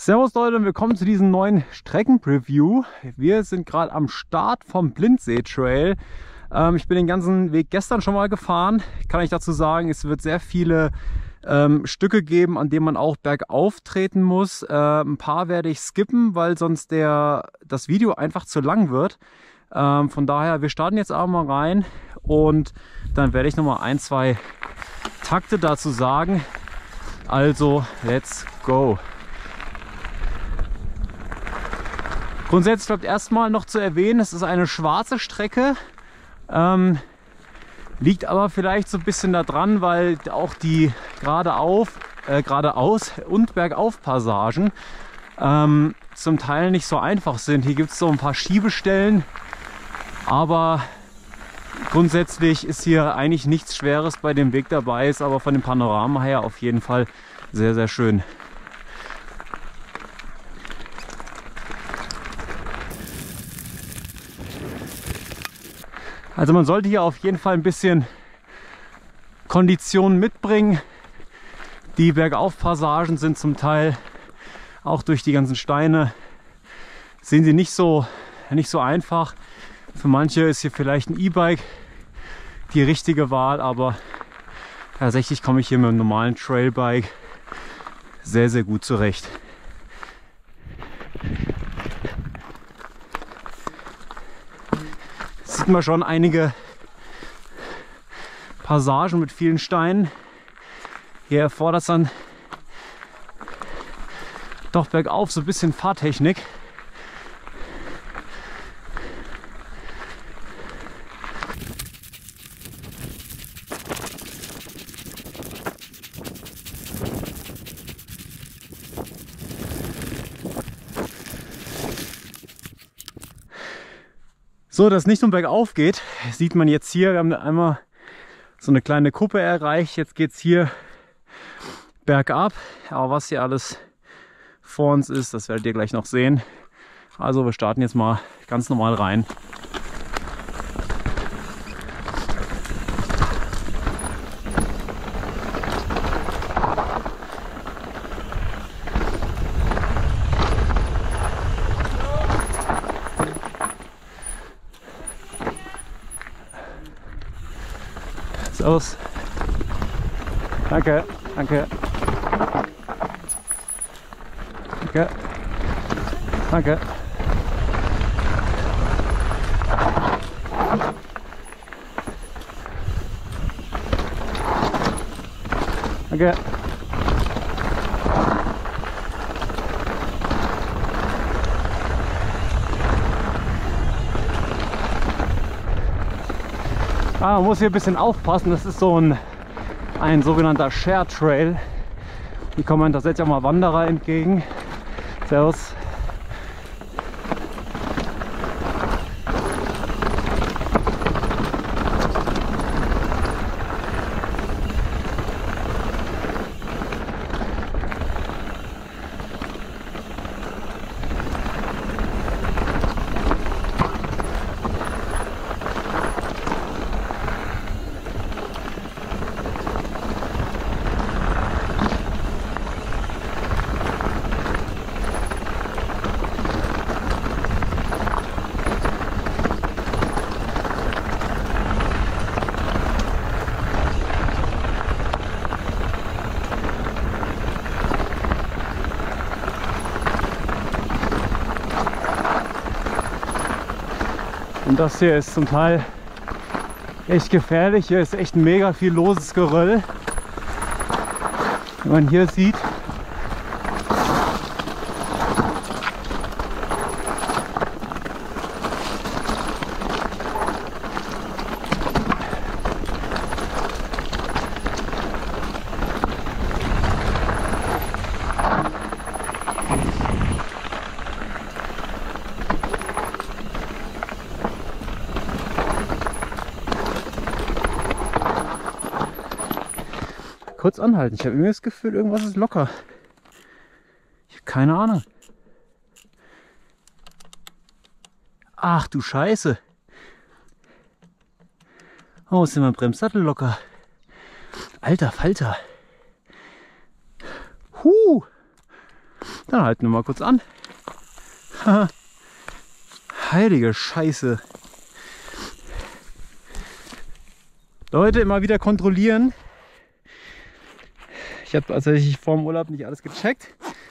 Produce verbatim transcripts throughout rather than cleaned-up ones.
Servus Leute und willkommen zu diesem neuen Streckenpreview. Wir sind gerade am Start vom Blindsee Trail. Ähm, ich bin den ganzen Weg gestern schon mal gefahren. Kann ich dazu sagen, es wird sehr viele ähm, Stücke geben, an denen man auch bergauf treten muss. Äh, ein paar werde ich skippen, weil sonst der, das Video einfach zu lang wird. Ähm, von daher, wir starten jetzt aber mal rein und dann werde ich noch mal ein, zwei Takte dazu sagen. Also, let's go! Grundsätzlich bleibt erstmal noch zu erwähnen, es ist eine schwarze Strecke, ähm, liegt aber vielleicht so ein bisschen daran, weil auch die geradeauf, äh, geradeaus und bergauf Passagen ähm, zum Teil nicht so einfach sind. Hier gibt es so ein paar Schiebestellen, aber grundsätzlich ist hier eigentlich nichts Schweres bei dem Weg dabei, ist aber von dem Panorama her auf jeden Fall sehr, sehr schön. Also man sollte hier auf jeden Fall ein bisschen Kondition mitbringen. Die Bergaufpassagen sind zum Teil auch durch die ganzen Steine, sehen sie nicht so, nicht so einfach. Für manche ist hier vielleicht ein E-Bike die richtige Wahl, aber tatsächlich komme ich hier mit einem normalen Trailbike sehr, sehr gut zurecht. Sieht man schon einige Passagen mit vielen Steinen. Hier erfordert es dann doch bergauf so ein bisschen Fahrtechnik. So, dass es nicht nur bergauf geht, sieht man jetzt hier. Wir haben einmal so eine kleine Kuppe erreicht. Jetzt geht es hier bergab. Aber was hier alles vor uns ist, das werdet ihr gleich noch sehen. Also wir starten jetzt mal ganz normal rein. Servus. Danke, danke. Danke. Danke. Danke. Ah, man muss hier ein bisschen aufpassen, das ist so ein, ein sogenannter Share Trail. Hier kommen tatsächlich auch mal Wanderer entgegen. Servus. Und das hier ist zum Teil echt gefährlich. Hier ist echt mega viel loses Geröll. Wie man hier sieht. Kurz anhalten. Ich habe irgendwie das Gefühl, irgendwas ist locker. Ich habe keine Ahnung. Ach du Scheiße. Oh, ist denn mein Bremssattel locker? Alter Falter. Huh. Dann halten wir mal kurz an. Heilige Scheiße. Leute, immer wieder kontrollieren. Ich habe tatsächlich vor dem Urlaub nicht alles gecheckt.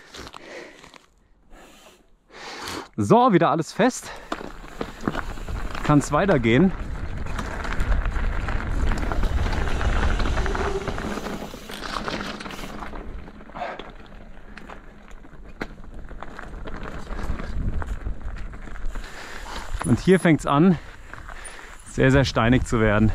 So, wieder alles fest. Kann es weitergehen. Und hier fängt es an, sehr, sehr steinig zu werden.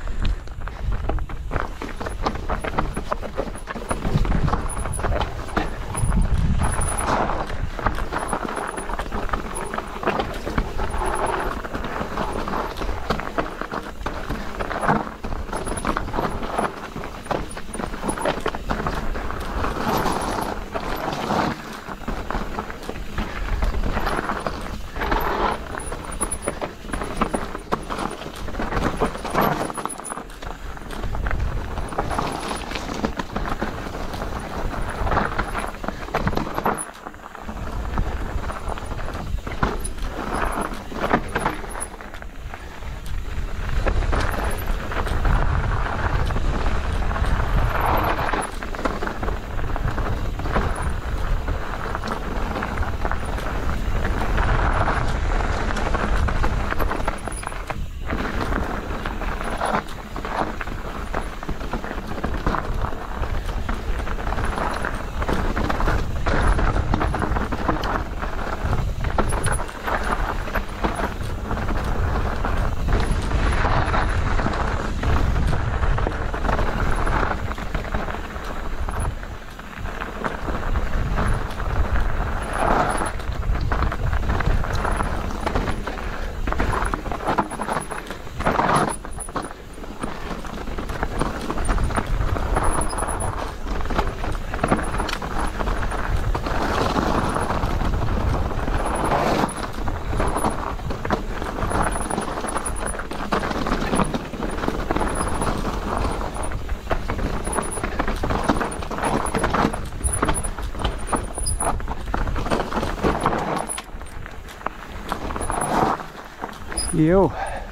Jo.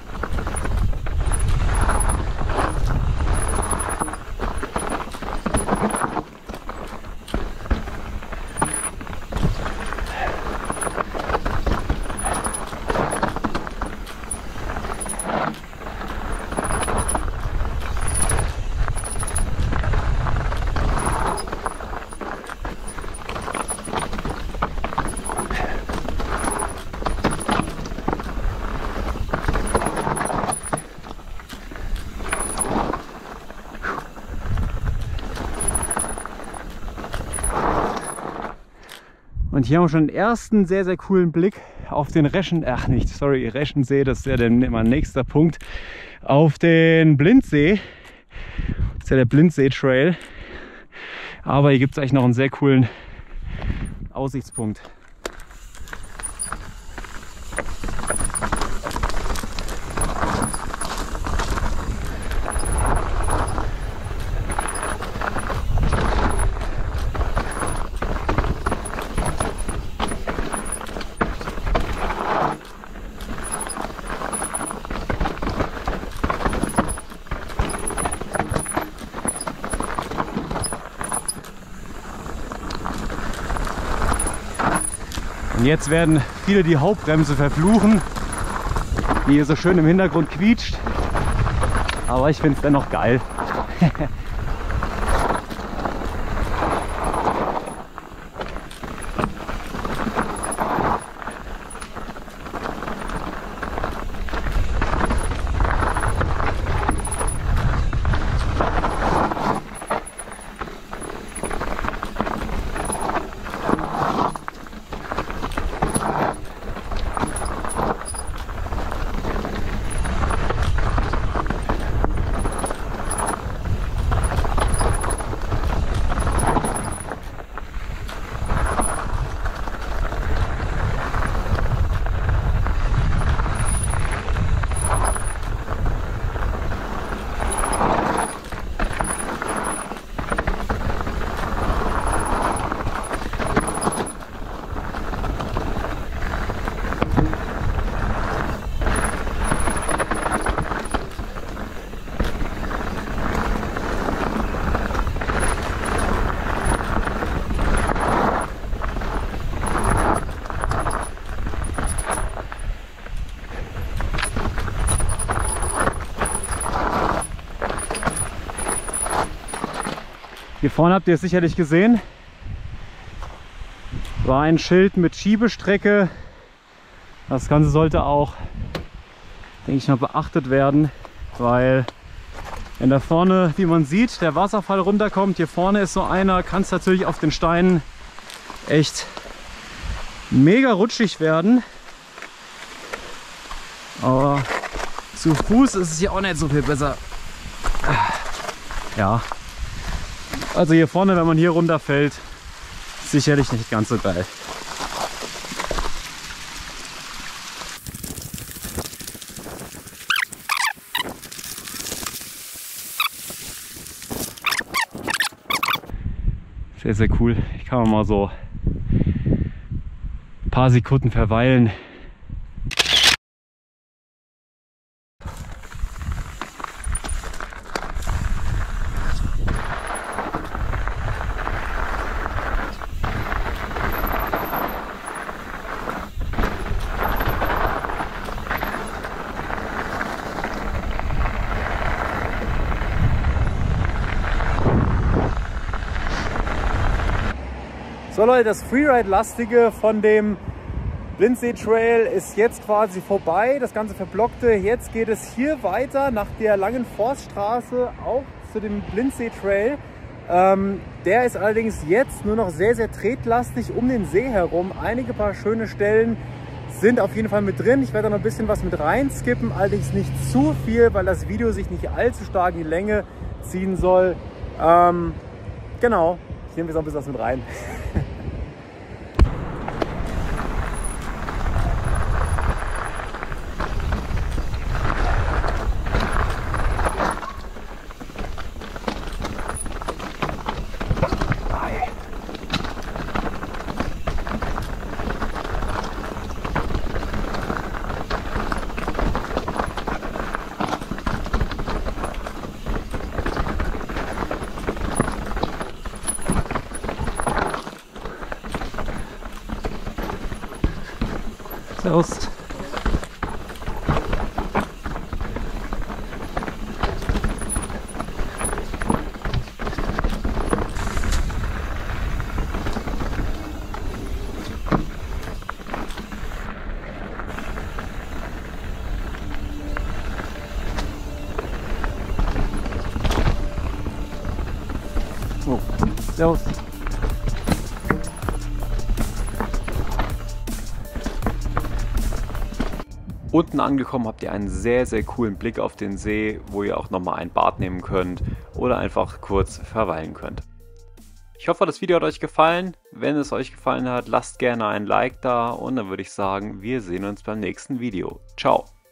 Und hier haben wir schon den ersten sehr, sehr coolen Blick auf den Reschen, ach nicht, sorry, Reschensee, das ist ja der, mein nächster Punkt, auf den Blindsee. Das ist ja der Blindsee Trail. Aber hier gibt es eigentlich noch einen sehr coolen Aussichtspunkt. Und jetzt werden viele die Hauptbremse verfluchen, die hier so schön im Hintergrund quietscht. Aber ich finde es dennoch geil. Hier vorne habt ihr es sicherlich gesehen. War ein Schild mit Schiebestrecke. Das Ganze sollte auch, denke ich mal, beachtet werden, weil wenn da vorne, wie man sieht, der Wasserfall runterkommt, hier vorne ist so einer, kann es natürlich auf den Steinen echt mega rutschig werden. Aber zu Fuß ist es hier auch nicht so viel besser. Ja, also hier vorne, wenn man hier runterfällt, sicherlich nicht ganz so geil. Sehr, sehr cool. Ich kann mal so ein paar Sekunden verweilen. So Leute, das Freeride-lastige von dem Blindsee Trail ist jetzt quasi vorbei. Das ganze Verblockte. Jetzt geht es hier weiter nach der langen Forststraße auch zu dem Blindsee Trail. Ähm, der ist allerdings jetzt nur noch sehr, sehr tretlastig um den See herum. Einige paar schöne Stellen sind auf jeden Fall mit drin. Ich werde da noch ein bisschen was mit rein skippen, allerdings nicht zu viel, weil das Video sich nicht allzu stark in die Länge ziehen soll. Ähm, genau, ich nehme jetzt noch ein bisschen was mit rein. Servus. Oh, servus. Unten angekommen habt ihr einen sehr, sehr coolen Blick auf den See, wo ihr auch nochmal ein Bad nehmen könnt oder einfach kurz verweilen könnt. Ich hoffe, das Video hat euch gefallen. Wenn es euch gefallen hat, lasst gerne ein Like da und dann würde ich sagen, wir sehen uns beim nächsten Video. Ciao!